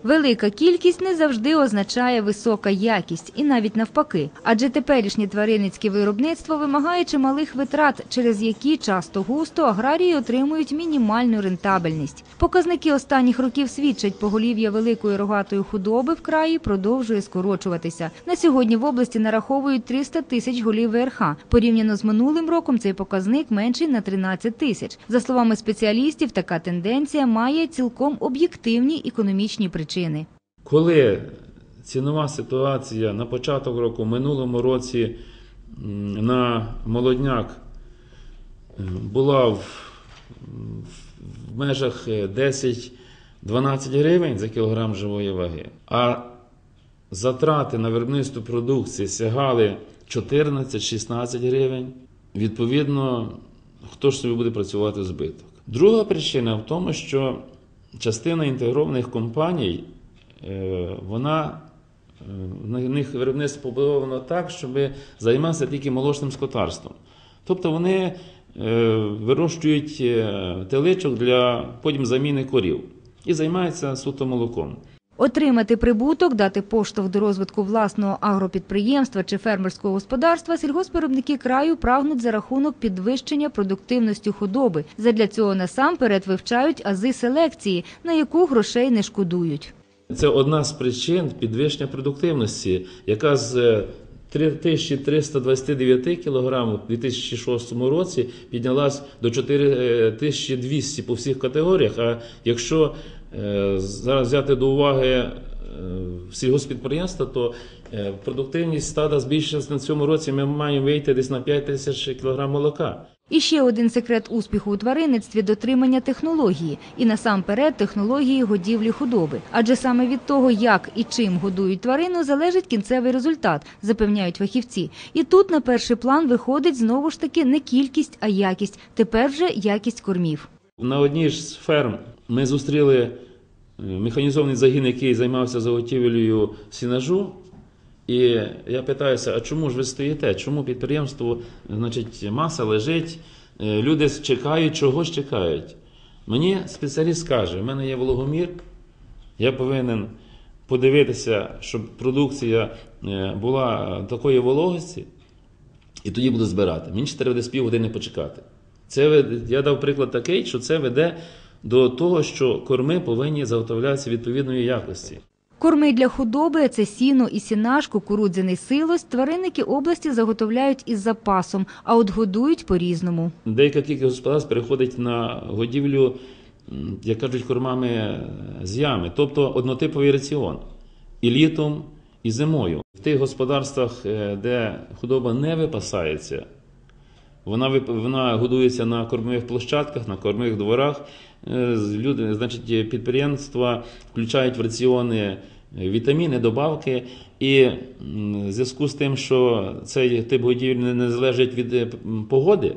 Велика кількість не завжди означає висока якість, і навіть навпаки. Адже теперішнє тваринницьке виробництво вимагає чималих витрат, через які часто-густо аграрії отримують мінімальну рентабельність. Показники останніх років свідчать, поголів'я великої рогатої худоби в краї продовжує скорочуватися. На сьогодні в області нараховують 300 тисяч голів ВРХ. Порівняно з минулим роком цей показник менший на 13 тисяч. За словами спеціалістів, така тенденція має цілком об'єктивні економічні причини. Коли цінова ситуація на початок року, в минулому році на молодняк була в межах 10-12 гривень за кілограм живої ваги, а затрати на виробництво продукції сягали 14-16 гривень, відповідно, хто ж собі буде працювати в збиток. Друга причина в тому, що частина інтегрованих компаній, на них виробництво побудовано так, щоб займатися тільки молочним скотарством. Тобто вони вирощують теличок для потім заміни корів і займаються суто молоком. Отримати прибуток, дати поштовх до розвитку власного агропідприємства чи фермерського господарства сільгоспвиробники краю прагнуть за рахунок підвищення продуктивності худоби. Задля цього насамперед вивчають ази селекції, на яку грошей не шкодують. Це одна з причин підвищення продуктивності, яка з 3329 кг у 2006 році піднялась до 4200 по всіх категоріях. А якщо зараз взяти до уваги сільгосппідприємства, то продуктивність стада збільшилась на цьому році, ми маємо вийти десь на 5000 кг молока. І ще один секрет успіху у тваринництві – дотримання технології. І насамперед технології годівлі худоби. Адже саме від того, як і чим годують тварину, залежить кінцевий результат, запевняють фахівці. І тут на перший план виходить знову ж таки не кількість, а якість. Тепер вже якість кормів. На одній ж з ферм ми зустріли механізований загін, який займався заготівлею сінажу. І я питаюся, а чому ж ви стоїте? Чому підприємство, значить, маса лежить, люди чекають, чого ж чекають? Мені спеціаліст каже, в мене є вологомір, я повинен подивитися, щоб продукція була такої вологості, і тоді буду збирати. Мені ще треба з півгодини почекати. Я дав приклад такий, що це веде до того, що корми повинні заготовлятися відповідної якості. Корми для худоби – це сіно і сінаж, кукурудзяний силос. Тваринники області заготовляють із запасом, а от годують по-різному. Деяка кількість господарств переходить на годівлю, як кажуть, кормами з ями, тобто однотиповий раціон. І літом, і зимою. В тих господарствах, де худоба не випасається, вона годується на кормових площадках, на кормових дворах. Люди, значить, підприємства включають в раціони вітаміни, добавки, і в зв'язку з тим, що цей тип годівлі не залежить від погоди,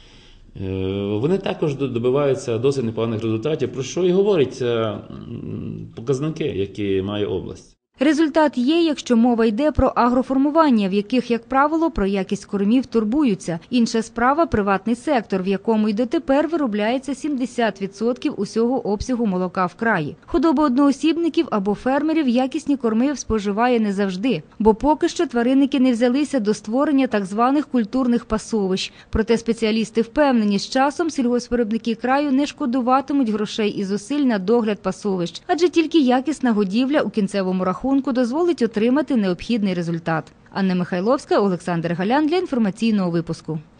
вони також добиваються досить непоганих результатів, про що і говорять показники, які має область. Результат є, якщо мова йде про агроформування, в яких, як правило, про якість кормів турбуються. Інша справа – приватний сектор, в якому й дотепер виробляється 70% усього обсягу молока в краї. Худоба одноосібників або фермерів якісні корми споживає не завжди, бо поки що тваринники не взялися до створення так званих культурних пасовищ. Проте спеціалісти впевнені, з часом сільгоспвиробники краю не шкодуватимуть грошей і зусиль на догляд пасовищ, адже тільки якісна годівля у кінцевому рахунку дозволить отримати необхідний результат. Анна Михайловська, Олександр Галян для інформаційного випуску.